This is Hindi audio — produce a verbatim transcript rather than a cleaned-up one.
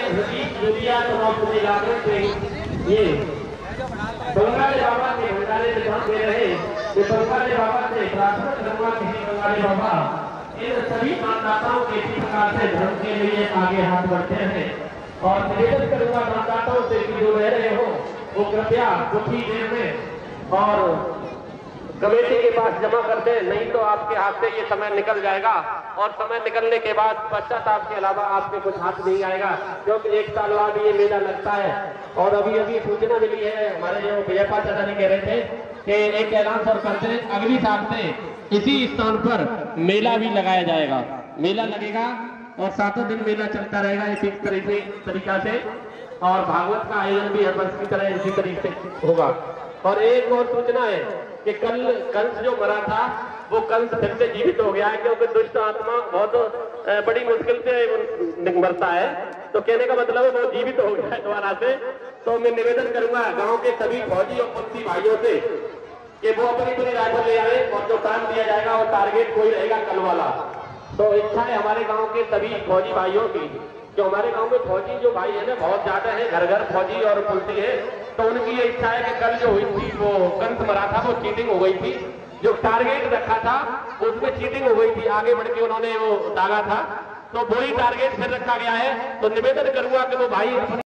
ये बंगाली बाबा के भंडारे में ध्यान दे रहे कि बंगाली बाबा से प्रार्थना करूंगा किसी बंगाली बाबा इन सभी दानदाताओं के इसी प्रकार से धर्म के लिए आगे हाथ बढ़ते हैं और निवेदन करूंगा दानदाताओं से कि जो रह रहे हो वो कृपया कुछ ही देर में और कमेटी के पास जमा कर दे, नहीं तो आपके हाथ से ये समय निकल जाएगा और समय निकलने के बाद पश्चाताप के अलावा आपके कुछ हाथ नहीं आएगा, क्योंकि एक साल बाद ये मेला लगता है। और अभी अभी सूचना मिली है, हमारे जो भैया चाचा जी कह रहे थे कि एक ऐलान और करते अगली साल से इसी स्थान पर मेला भी लगाया जाएगा। मेला लगेगा और सातों दिन मेला चलता रहेगा इसी तरीके तरीका से, और भागवत का आयोजन भी हर वर्ष की तरह इसी तरीके से होगा। और एक और सूचना है कि कल कंस जो मरा था वो कंस फिर से जीवित हो गया है, क्योंकि दुष्ट आत्मा बहुत बड़ी मुश्किल से मरता है। तो कहने का मतलब है वो जीवित हो गया है दोबारा से। तो मैं निवेदन करूंगा गांव के सभी फौजी और कुश्ती भाइयों से कि वो अपनी पूरी राइफल ले आए और जो टाइम दिया जाएगा वो टारगेट कोई रहेगा कल वाला। तो इच्छा है हमारे गाँव के सभी फौजी भाइयों की, जो हमारे गांव में फौजी जो भाई है ना बहुत ज्यादा है, घर घर फौजी और पुलिस है, तो उनकी ये इच्छा है कि कल जो हुई थी वो कंस मरा था वो चीटिंग हो गई थी, जो टारगेट रखा था उसमें चीटिंग हो गई थी, आगे बढ़ के उन्होंने वो दागा था, तो वही टारगेट फिर रखा गया है। तो निवेदन करूंगा कि वो भाई